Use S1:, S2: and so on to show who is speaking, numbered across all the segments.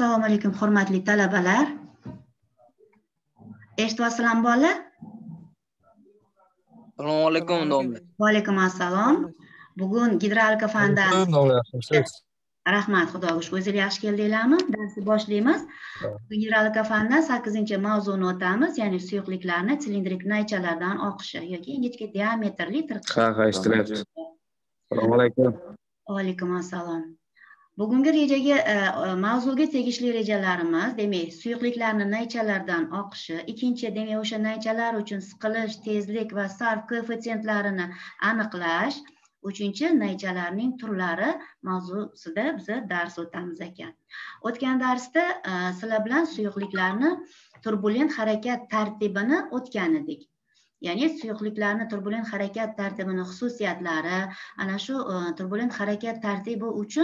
S1: Assalomu alaykum hurmatli talabalar. Eshitibsizlarmi bola?
S2: Assalomu alaykum domla.
S1: Va alaykum assalom. Bugun gidravlika fanidan rahmat, xudoga shukr. O'zinglar yaxshi keldinglarmi? Darsni boshlaymiz. Gidravlika fanidan 8-mavzuni o'tamiz, ya'ni suyuqliklarni silindrik naychalardan oqishi yoki ingichka diametrli tirqish.
S3: Ha, eshitilyapti. Assalomu alaykum.
S1: Va alaykum assalom. Bugungi rejaga mavzuga tegishli rejalarimiz, demak, suyuqliklarning naychalardan oqishi, ikkinchi, demak, o'sha naychalar uchun siqilish, tezlik va sarf koeffitsiyentlarini aniqlash, uchinchi, naychalarning turlari mavzusida biz dars o'tamiz ekan. O'tgan darsda sizlar bilan suyuqliklarni turbulent harakat tartibini o'tgan edik. Ya'ni suyuqliklarni turbulent harakat tartibini xususiyatlari, ana shu turbulent harakat tartibi uchun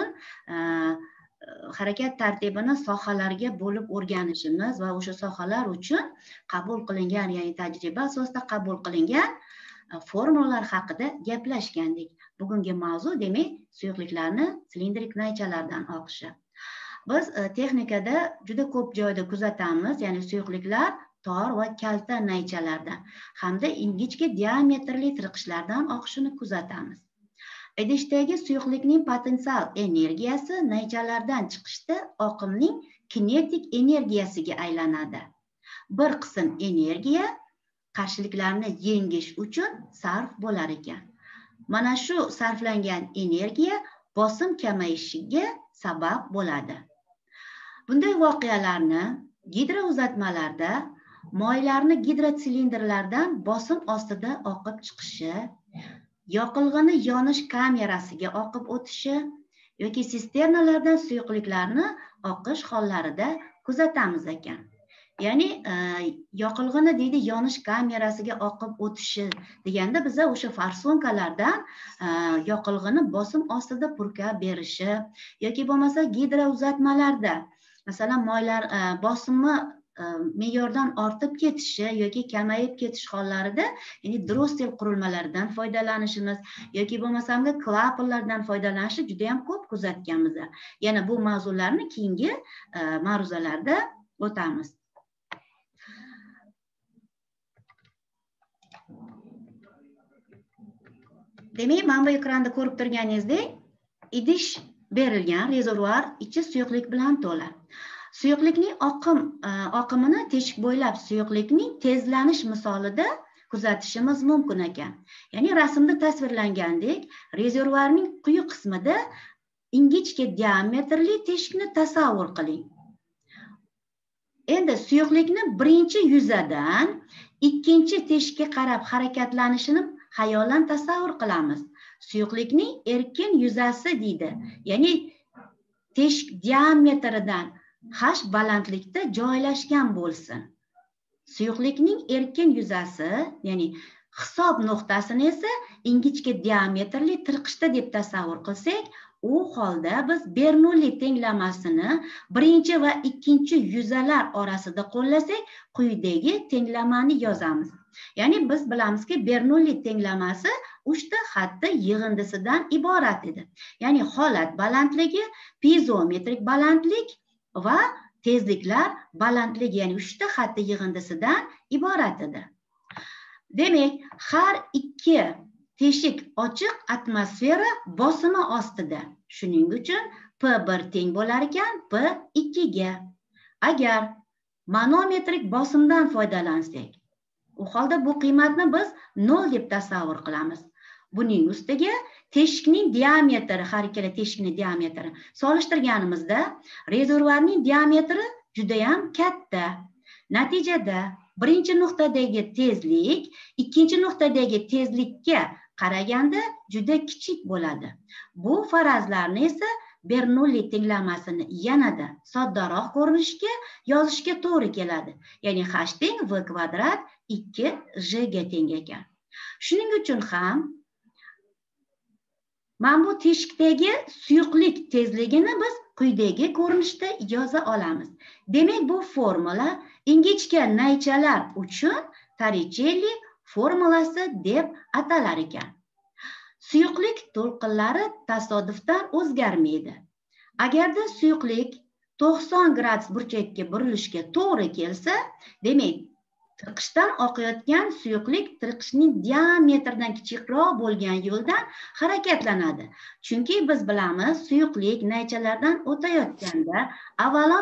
S1: harakat tartibini sohalarga bo'lib o'rganishimiz va o'sha sohalar uchun qabul qilingan, ya'ni tajriba asosida qabul qilingan formulalar haqida gaplashgandik. Bugungi mavzu, demak, suyuqliklarni silindrik naychalardan oqishi. Biz texnikada juda ko'p joyda kuzatamiz, ya'ni suyuqliklar tor va kalta naychalardan hamda ingichka diametrli tirqishlardan oqishini kuzatamiz. Idishdagi suyuqlikning potensial energiyasi naychalardan chiqishda oqimning kinetik energiyasiga aylanadi. Bir qism energiya qarshiliklarni yengish uchun sarf bo'lar ekan. Mana shu sarflangan energiya bosim kamayishiga sabab bo'ladi. Bunday voqealarni gidrouzatmalarda moylarni gidrotsilindrlardan bosim ostida oqib chiqishi, yoqilg'ini yonish kamerasiga oqib o'tishi yoki sisternalardan suyuqliklarni oqish hollarida kuzatamiz ekan. Ya'ni yoqilg'ini deydi yonish kamerasiga oqib o'tishi deganda biza o'sha farsonkalardan yoqilg'ini bosim ostida purkab berishi yoki bo'lmasa gidrouzatmalarda masalan moylar bosimi me'yordan ortib ketishi yoki kamayib ketish hollarida, ya'ni drostel qurilmalaridan foydalanishimiz yoki bo'lmasamda klapanlardan foydalanishni juda ham ko'p kuzatganmiz. Yana bu mavzularni keyingi ma'ruzalarda o'tamiz. Demak, mana bu ekranda ko'rib turganingizdek, idish berilgan, rezervuar ichi suyuqlik bilan to'la. Suyuqlikning oqimini teshik bo'ylab suyuqlikning tezlanish misolida kuzatishimiz mumkin ekan. Ya'ni rasmda tasvirlangandek, rezervuarning quyi qismida ingichka diametrli teshikni tasavvur qiling. Endi suyuqlikni birinchi yuzadan ikkinchi teshikka qarab harakatlanishini xayolan tasavvur qilamiz. Suyuqlikning erkin yuzasi deydi. Ya'ni teshik diametridan h balandlikda joylashgan bo'lsin. Suyuqlikning erkin yuzasi, ya'ni hisob nuqtasini esa ingichka diametrli tirqishda deb tasavvur qilsak, u holda biz Bernoulli tenglamasini birinchi va ikkinchi yuzalar orasida qo'llasak, quyidagi tenglamani yozamiz. Ya'ni biz bilamizki, Bernoulli tenglamasi 3 ta xatti yig'indisidan iborat edi. Ya'ni holat balandligi, piezometrik balandlik va tezliklar balandligi, ya'ni 3 ta xatti yig'indisidan iborat edi. Demak, har ikki teshik ochiq atmosfera bosimi ostida. Shuning uchun P1 teng bo'lar ekan P2 ga. Agar manometrik bosimdan foydalansak, u holda bu qiymatni biz 0 deb tasavvur qilamiz. Buning ustiga teshikning diametri, har ikkala teshikning diametri solishtirganimizda rezervuarning diametri juda ham katta. Natijada birinchi nuqtadagi tezlik ikkinchi nuqtadagi tezlikka qaraganda juda kichik bo'ladi. Bu farazlarni esa Bernoulli tenglamasini yanada soddaroq ko'rinishga yozishga to'g'ri keladi. Ya'ni h teng v kvadrat 2j ga teng ekan. Shuning uchun ham mana bu teshikdagi suyuqlik tezligini biz quyidagi ko'rinishda yoza olamiz. Demak, bu formula ingichka naychalar uchun Torricelli formulasi deb atalar ekan. Suyuqlik to'lqinlari tasodifdan o'zgarmaydi. Agarda suyuqlik 90 gradus burchakka burilishga to'g'ri kelsa, demak, tirqishdan oqayotgan suyuqlik tirqishning diametridan kichikroq bo'lgan yo'ldan harakatlanadi. Chunki biz bilamiz, suyuqlik naychalardan o'tayotganda avvalom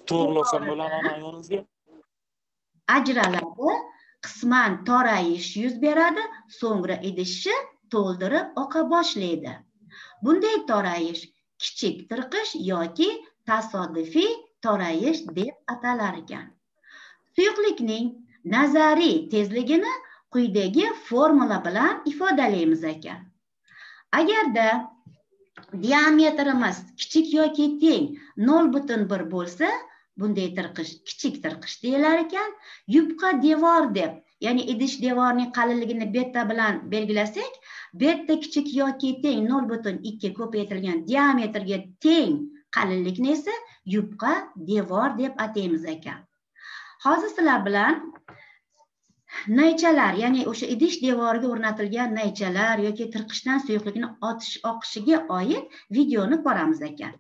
S1: ajraladi, qisman torayish yuz beradi, so'ngra idishi to'ldirib oqa boshlaydi. Bunday torayish kichik tirqish yoki tasodifiy torayish deb atalar ekan. Suyuqlikning nazariy tezligini quyidagi formula bilan ifodalaymiz ekan. Agarda diametrimiz kichik yoki teng 0,1 bo'lsa, bunday tirqish kichik tirqish deyilar ekan. Yupqa devor deb, ya'ni idish devorining qalinligini beta bilan belgilasak, beta kichik yoki teng 0,2 ko'paytirilgan diametrga teng qalinlikni esa yupqa devor deb ataymiz ekan. Hozir sizlar bilan naychalar, ya'ni o'sha idish devoriga o'rnatilgan naychalar yoki tirqishdan suyuqlikni oqishiga oid videoni ko'ramiz ekan.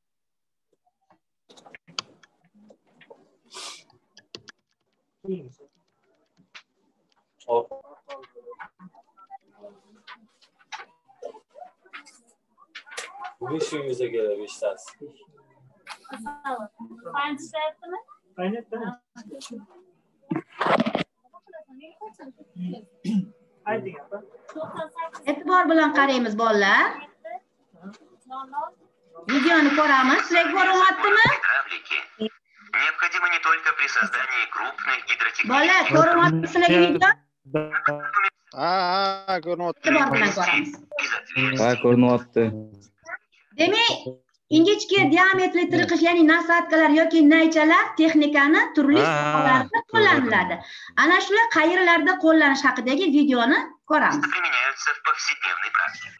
S2: Besh yuzaga beshtasi.
S1: E'tibor bilan qaraymiz bolalar. Videoni ko'ramiz. Sizlarga ko'ryaptimi?
S4: Необходимо не только при создании крупных гидротехнических...
S1: Bolalar, ko'ryapmi sizlarga video?
S3: Ko'ryapti.
S1: E'tibor bilan ko'ramiz.
S3: Ko'ryapti.
S1: Demak, ingichka diametrli tirqish, ya'ni nasatkalar yoki naychalar texnikani turli sohalarda qo'llaniladi. Ana shular qayerlarda qo'llanish haqidagi videoni ko'ramiz.
S4: Применяются в повседневной практике.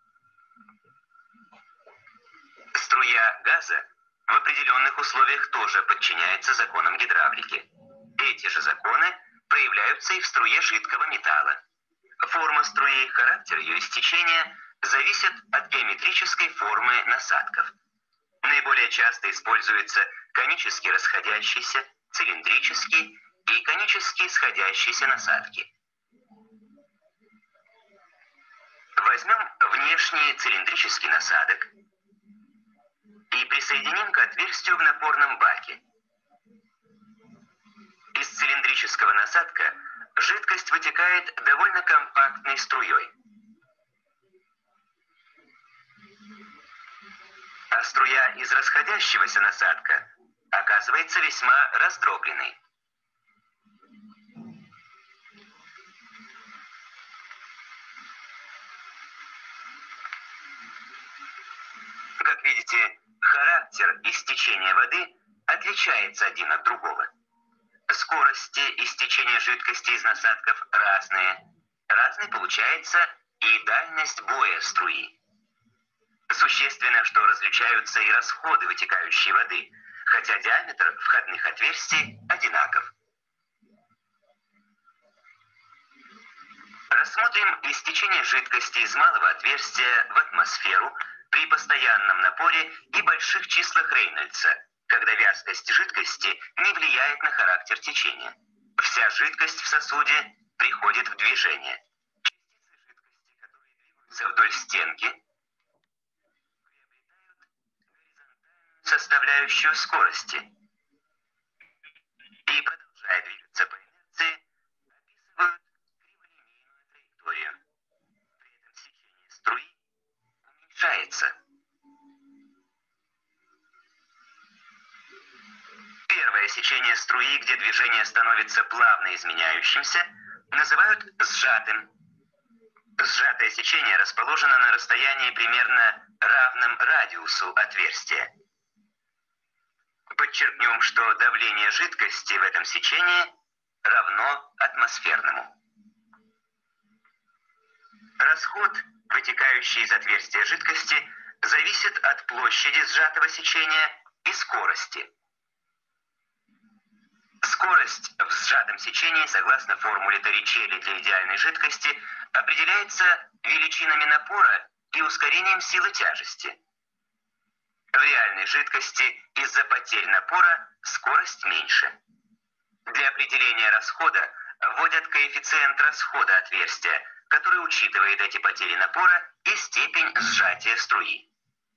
S4: Струя газа в определенных условиях тоже подчиняется законам гидравлики. Эти же законы проявляются и в струе жидкого металла. Форма струи и характер ее истечения зависят от геометрической формы насадков. Наиболее часто используются конически расходящийся, цилиндрический и конически сходящиеся насадки. Возьмем внешний цилиндрический насадок и присоединим к отверстию в напорном баке. Из цилиндрического насадка жидкость вытекает довольно компактной струей. А струя из расходящегося насадка оказывается весьма раздробленной. Как видите, характер истечения воды отличается один от другого. Скорости истечения жидкости из насадков разные. Разной получается и дальность боя струи. Существенно, что различаются и расходы вытекающей воды, хотя диаметр входных отверстий одинаков. Рассмотрим истечение жидкости из малого отверстия в атмосферу при постоянном напоре и больших числах Рейнольдса, когда вязкость жидкости не влияет на характер течения. Вся жидкость в сосуде приходит в движение. Частицы жидкости, которые двигаются вдоль стенки, составляющую скорости и, продолжая двигаться по инерции, описывают криволинейную траекторию. При этом сечение струи уменьшается. Первое сечение струи, где движение становится плавно изменяющимся, называют сжатым. Сжатое сечение расположено на расстоянии примерно равном радиусу отверстия. Подчеркнем, что давление жидкости в этом сечении равно атмосферному. Расход, вытекающий из отверстия жидкости, зависит от площади сжатого сечения и скорости. Скорость в сжатом сечении, согласно формуле Торричелли для идеальной жидкости, определяется величинами напора и ускорением силы тяжести. В реальной жидкости из-за потерь напора скорость меньше. Для определения расхода вводят коэффициент расхода отверстия, который учитывает эти потери напора и степень сжатия струи.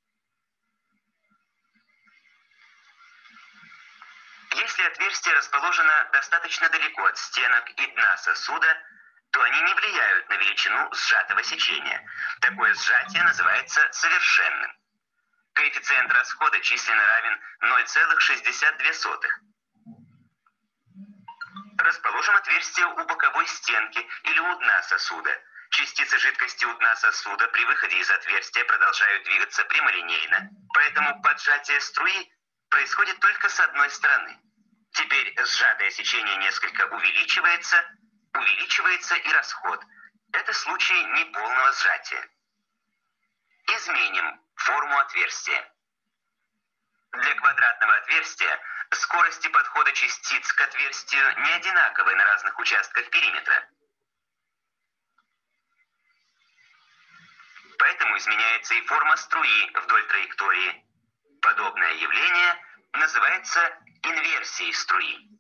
S4: Если отверстие расположено достаточно далеко от стенок и дна сосуда, то они не влияют на величину сжатого сечения. Такое сжатие называется совершенным. Коэффициент расхода численно равен 0,62. Расположим отверстие у боковой стенки или у дна сосуда. Частицы жидкости у дна сосуда при выходе из отверстия продолжают двигаться прямолинейно, поэтому поджатие струи происходит только с одной стороны. Теперь сжатое сечение несколько увеличивается и расход. Это случай неполного сжатия. Изменим форму отверстия. Для квадратного отверстия скорости подхода частиц к отверстию не одинаковы на разных участках периметра. Поэтому изменяется и форма струи вдоль траектории. Подобное явление называется инверсией струи.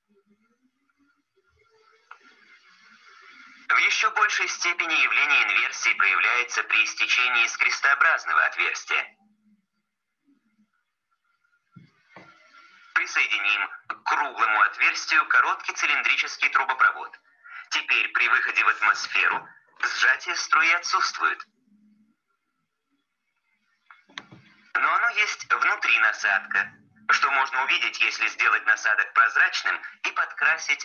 S4: В еще большей степени явление инверсии проявляется при истечении из крестообразного отверстия. Присоединим к круглому отверстию короткий цилиндрический трубопровод. Теперь при выходе в атмосферу сжатие струи отсутствует. Но оно есть внутри насадка, что можно увидеть, если сделать насадок прозрачным и подкрасить.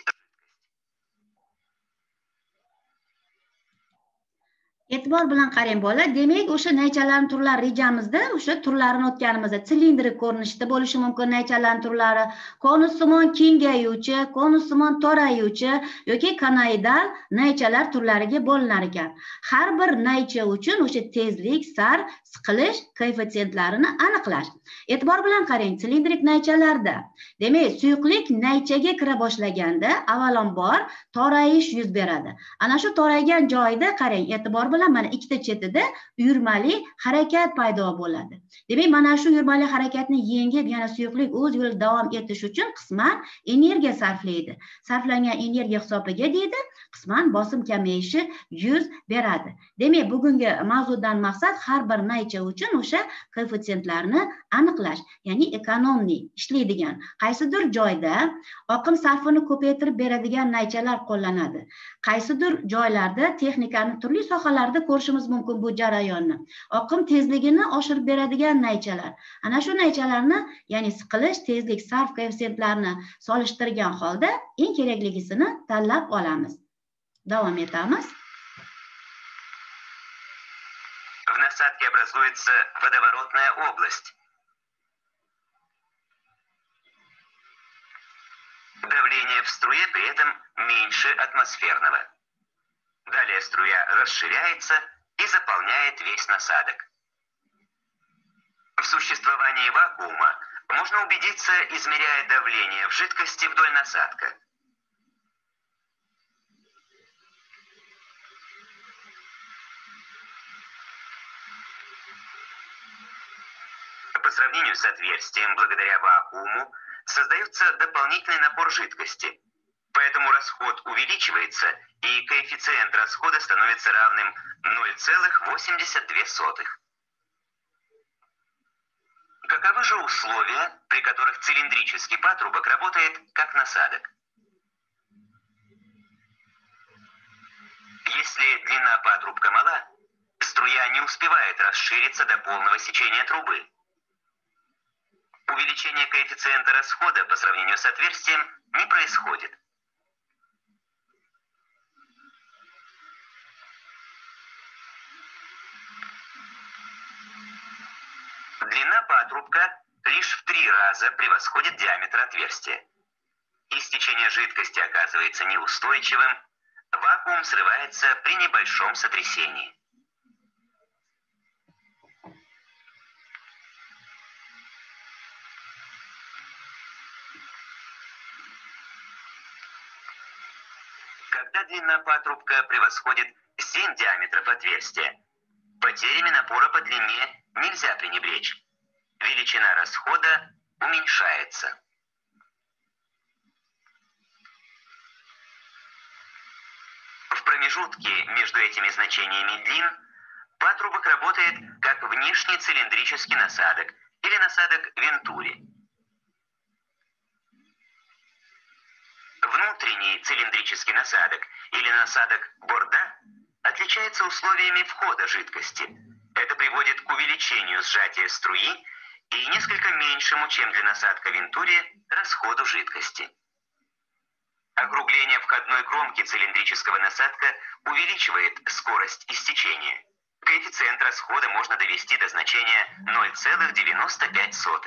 S1: E'tibor bilan qarang bola. Demak, o'sha naychalarning turlari rejamizda o'sha turlarini o'tganimizda silindrik ko'rinishda bo'lishi mumkin naychalarning turlari, konussimon kengayuvchi, konussimon torayuvchi yoki konoidal naychalar turlariga bo'linar ekan. Har bir naycha uchun o'sha tezlik, sarf, siqilish koeffitsiyentlarini aniqlash. E'tibor bilan qarang, silindrik naychalarda, demak, suyuqlik naychaga kira boshlaganda avvalambor torayish yuz beradi. Ana shu toraygan joyda qarang, e'tibor bilan mana ikkita chetida uyurmali harakat paydo bo'ladi. Demak, mana shu uyurmali harakatni yengib, yana suyuqlik o'z yo'lida davom etish uchun qisman energiya sarflaydi. Sarflangan energiya hisobiga deydi, qisman bosim kamayishi yuz beradi. Demak, bugungi mavzudan maqsad har bir naycha uchun o'sha koeffitsiyentlarni aniqlash, ya'ni ekonomli ishlaydigan qaysidir joyda oqim sarfini ko'paytirib beradigan naychalar qo'llanadi. Qaysidir joylarda texnikani turli sohalarda ko'rishimiz mumkin bu jarayonni. Oqim tezligini oshirib beradigan naychalar. Ana shu naychalarni, ya'ni siqilish, tezlik, sarf koeffitsiyentlarini solishtirgan holda eng kerakligisini tanlab olamiz. Davom etamiz.
S4: В насадке образуется водоворотная область. Давление в струе при этом меньше атмосферного. Далее струя расширяется и заполняет весь насадок. В существовании вакуума можно убедиться, измеряя давление в жидкости вдоль насадка. По сравнению с отверстием, благодаря вакууму, создается дополнительный напор жидкости. Поэтому расход увеличивается, и коэффициент расхода становится равным 0,82. Каковы же условия, при которых цилиндрический патрубок работает как насадок? Если длина патрубка мала, струя не успевает расшириться до полного сечения трубы. Увеличение коэффициента расхода по сравнению с отверстием не происходит. Длина патрубка лишь в 3 раза превосходит диаметр отверстия. Истечение жидкости оказывается неустойчивым, вакуум срывается при небольшом сотрясении. Когда длина патрубка превосходит 7 диаметров отверстия, потерями напора по длине нельзя пренебречь. величина расхода уменьшается. В промежутке между этими значениями длин патрубок работает как внешний цилиндрический насадок или насадок Вентури. Внутренний цилиндрический насадок или насадок Борда отличается условиями входа жидкости. Это приводит к увеличению сжатия струи и несколько меньшему, чем для насадка Вентури, расходу жидкости. Округление входной кромки цилиндрического насадка увеличивает скорость истечения. Коэффициент расхода можно довести до значения 0,95.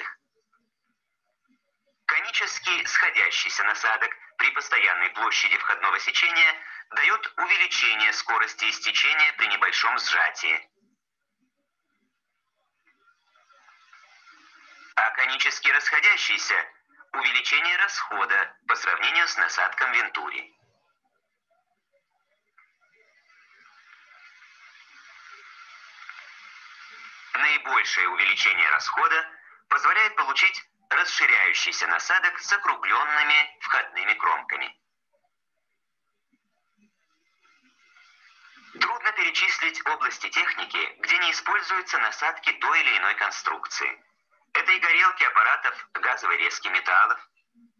S4: Конический сходящийся насадок при постоянной площади входного сечения дает увеличение скорости истечения при небольшом сжатии. А конически расходящийся – увеличение расхода по сравнению с насадком Вентури. Наибольшее увеличение расхода позволяет получить расширяющийся насадок с округленными входными кромками. Трудно перечислить области техники, где не используются насадки той или иной конструкции. Это и горелки аппаратов газовой резки металлов,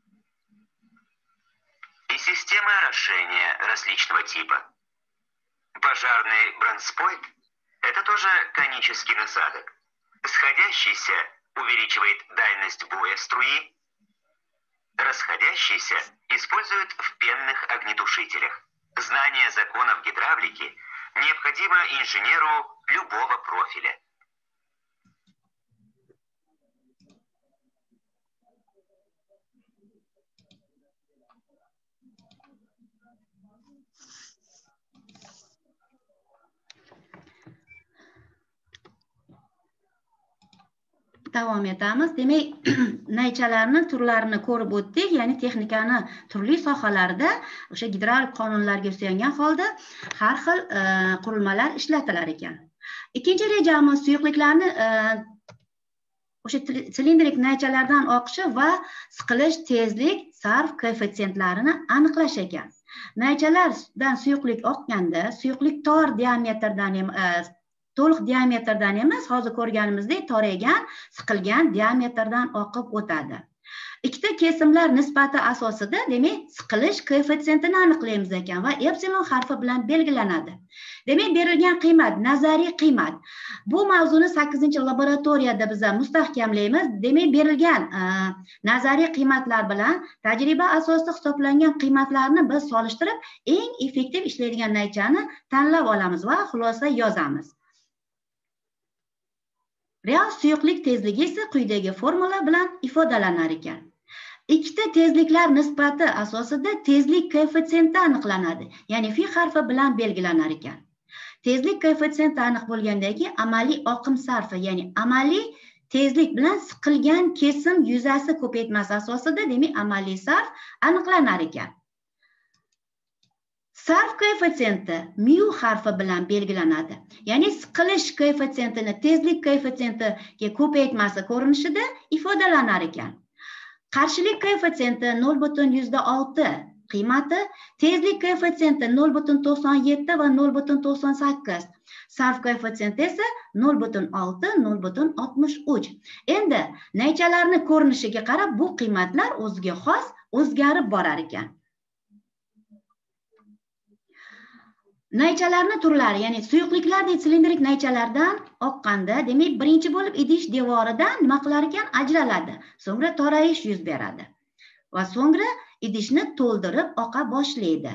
S4: и системы орошения различного типа. Пожарный бронспойт – это тоже конический насадок. Сходящийся увеличивает дальность боя струи, расходящийся используют в пенных огнетушителях. Знание законов гидравлики необходимо инженеру любого профиля.
S1: Davom etamiz. Demak, naychalarning turlarini ko'rib o'tdik. Ya'ni texnikani turli sohalarda o'sha gidravlik qonunlariga suyangan holda har xil qurilmalar ishlatilar ekan. Ikkinchi rejamiz suyuqliklarni o'sha silindrik naychalardan oqishi va siqilish tezlik sarf koeffitsiyentlarini aniqlash ekan. Naychalardan suyuqlik oqqanda suyuqlik tor diametrdan to'liq diametrdan emas, hozir ko'rganimizdek toraygan, siqilgan diametrdan oqib o'tadi. Ikkita kesimlar nisbati asosida, demak, siqilish koeffitsiyentini aniqlaymiz ekan va epsilon harfi bilan belgilanadi. Demak, berilgan qiymat nazariy qiymat. Bu mavzuni 8-laboratoriyada biz mustahkamlaymiz. Demak, berilgan nazariy qiymatlar bilan tajriba asosida hisoblangan qiymatlarni biz solishtirib, eng effektiv ishlaydigan naychani tanlab olamiz va xulosa yozamiz. Real suyuqlik tezligi esa quyidagi formula bilan ifodalanar ekan. Ikkita tezliklar nisbati asosida tezlik koeffitsiyenti aniqlanadi. Ya'ni fi harfi bilan belgilanar ekan. Tezlik koeffitsiyenti aniq bo'lgandan keyin amaliy oqim sarfi, ya'ni amaliy tezlik bilan siqilgan kesim yuzasi ko'paytmasi asosida, demak, amaliy sarf aniqlanar ekan. Sarf koeffitsiyenti mu harfi bilan belgilanadi. Ya'ni siqilish koeffitsiyentini tezlik koeffitsiyentiga ko'paytmasi ko'rinishida ifodalanar ekan. Qarshilik koeffitsiyenti 0,6 qiymati, tezlik koeffitsiyenti 0,97 va 0,98. Sarf koeffitsiyenti esa 0,6, 0,63. Endi naychalarni ko'rinishiga qarab bu qiymatlar o'ziga xos o'zgarib borar ekan. Naychalarning turlari, ya'ni suyuqliklardek silindrik naychalardan oqqanda, demak, birinchi bo'lib idish devoridan nima qilar ekan? Ajraladi. So'ngra torayish yuz beradi va so'ngra idishni to'ldirib oqa boshlaydi.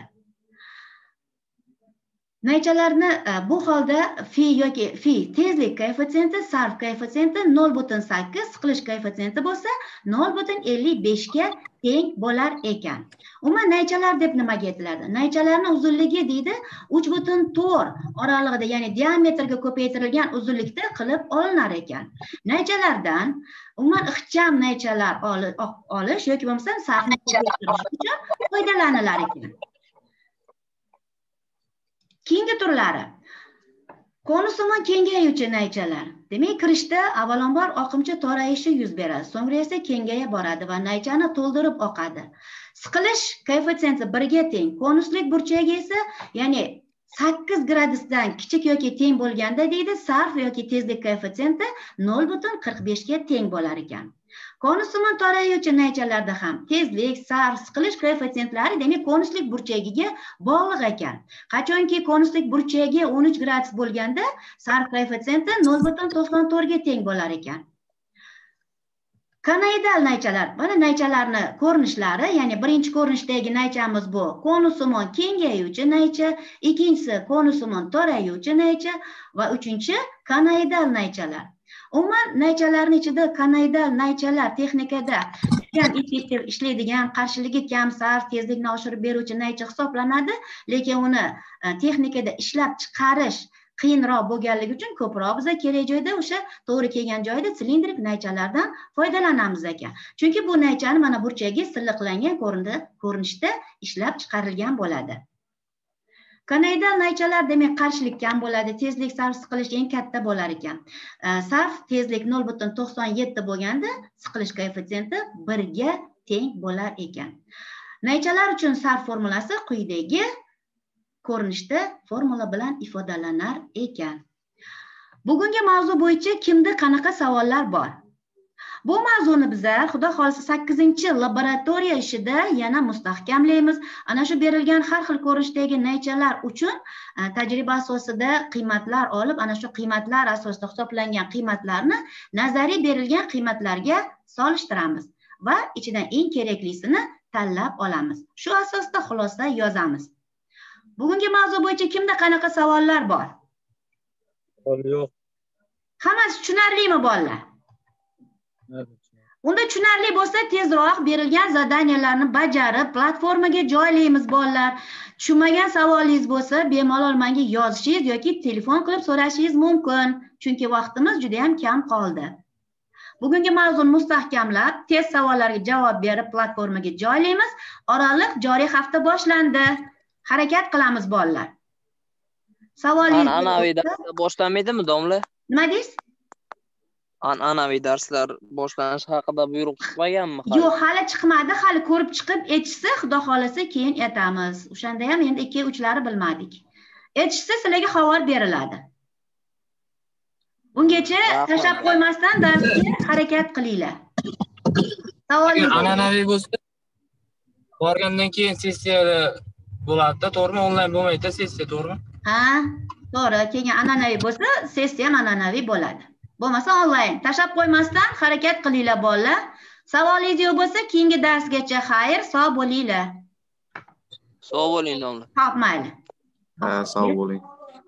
S1: Naychalarni bu holda fi tezlik koeffitsiyenti, sarf koeffitsiyenti 0,8, siqilish koeffitsiyenti bo'lsa 0,55 ga teng bo'lar ekan. Umuman naychalar deb nimaga aytiladi? Naychalarning uzunligi deydi 3,4 oralig'ida, ya'ni diametrga ko'paytirilgan uzunlikda qilib olinar ekan. Naychalardan umuman ixcham naychalar olish yoki bo'lmasa sarfni ko'paytirish uchun foydalanilar ekan. Keyingi turlari. Konusimon kengayuvchi naychalar. Demak, kirishda avvalambor oqimcha torayishi yuz beradi, so'ngra esa kengaya boradi va naychani to'ldirib oqadi. Siqilish koeffitsiyenti 1 ga teng. Konuslik burchagi esa, ya'ni 8 gradusdan kichik yoki teng bo'lganda deydi, sarf yoki tezlik koeffitsiyenti 0,45 ga teng bo'lar ekan. Konusimon torayuvchi naychalarda ham tezlik, sarf, siqilish koeffitsiyentlari demak konuslik burchagiga bog'liq ekan. Qachonki konuslik burchagi 13 gradus bo'lganda sarf koeffitsiyenti 0,94 ga teng bo'lar ekan. Konoidal naychalar, mana naychalarni ko'rinishlari, ya'ni birinchi ko'rinishdagi naychamiz bu konusimon kengayuvchi naycha, ikkinchisi konusimon torayuvchi naycha va uchinchi konoidal naychalar. Umuman naychalarning ichida konoidal naychalar texnikada ham effektiv ishlaydigan, qarshiligi kam, sarf, tezlikni oshirib beruvchi naycha hisoblanadi, lekin uni texnikada ishlab chiqarish qiyinroq bo'lganligi uchun ko'proq biz kerak joyda o'sha to'g'ri kelgan joyda silindrik naychalardan foydalanamiz ekan. Chunki bu naychani mana burchagi silliqlangan ko'rinishda ishlab chiqarilgan bo'ladi. Konoidal naychalar demak qarshilik kam bo'ladi, tezlik, sarf, siqilish eng katta bo'lar ekan. Sarf, tezlik 0,97 bo'lganda siqilish koeffitsiyenti 1 ga teng bo'lar ekan. Naychalar uchun sarf formulasi quyidagi ko'rinishda formula bilan ifodalanar ekan. Bugungi mavzu bo'yicha kimda qanaqa savollar bor? Bu mavzuni bizlar xudo xolisa 8-laboratoriya ishida yana mustahkamlaymiz. Ana shu berilgan har xil ko'rinishdagi naychalar uchun tajriba asosida qiymatlar olib, ana shu qiymatlar asosida hisoblangan qiymatlarni nazariy berilgan qiymatlarga solishtiramiz va ichidan eng keraklisini tanlab olamiz. Shu asosda xulosa yozamiz. Bugungi mavzu bo'yicha kimda qanaqa savollar bor?
S2: Yo'q.
S1: Hammasi tushunarlimi bolalar? Unda tushunarli bo'lsa tezroq berilgan zadaniyalarni bajarib platformaga joylaymiz bolalar. Tushunmagan savolingiz bo'lsa bemalol menga yozishingiz yoki telefon qilib so'rashingiz mumkin, chunki vaqtimiz juda ham kam qoldi. Bugungi mavzuni mustahkamlab, test savollariga javob berib platformaga joylaymiz. Oraliq joriy hafta boshlandi. Harakat qilamiz bolalar. Savolingiz
S5: an'anaviy darslar boshlanmaydimi, domla?
S1: Nima deysiz?
S5: An'anaviy darslar boshlanishi haqida buyruq chiqmaganmi?
S1: Yo'q, hali chiqmadi, hali ko'rib chiqib etishsa, xudo xolasa keyin etamiz. O'shanda ham endi 2-3lari bilmadik. Etishsa sizlarga xabar beriladi. Bungacha tashlab qo'ymasdan darsga harakat qilinglar. Savolingiz
S2: An'anaviy bo'lsa borgandan keyin sessiyada bo'ladi-da, to'g'rimi? Onlayn bo'lmaydi sessiya, to'g'rimi?
S1: Ha, to'g'ri. Keyin an'anaviy bo'lsa, sessiya ham an'anaviy bo'ladi. Bo'lmasa onlayn. Tashlab qo'ymasdan harakat qilinglar bolalar. Savolingiz yo'q bo'lsa, keyingi darsgacha xayr, sog' bo'linglar.
S5: Sog' bo'ling, domla.
S1: Xo'p, mayli.
S3: Ha, sog' bo'ling.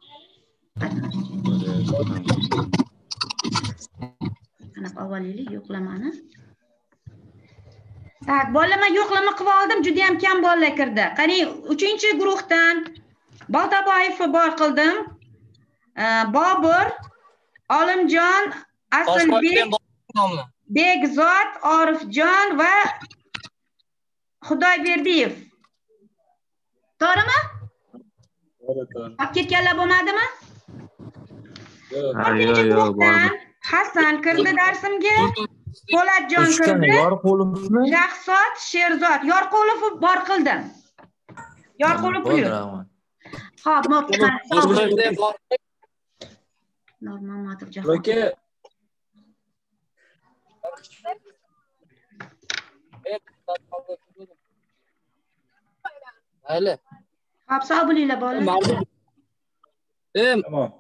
S1: Qanaqa avvaliylik yo'qlamani. Tak, bolalar yo'qlama qilib oldim, juda ham kam bolalar kirdi. Qani 3-guruhdan Boltaboyevni bor qildim. Bobur, Olimjon, Asilbek, Bekzod, Orifjon va Xudoyberdiyev. To'g'rimi? Olib ketganlar bo'lmadimi?
S3: Yo'q.
S1: Hasan kirdi darsimga. Po'latjon kirdi.
S3: Yorqulovmi?
S1: Shahzod, Sherzod, Yorqulovni bor qildim. Yorqulov buyur. Xo'p, Nurmamatov Jahon.
S2: Mayli.
S1: Xo'p, sog' bo'linglar bolalar.
S2: Tamom.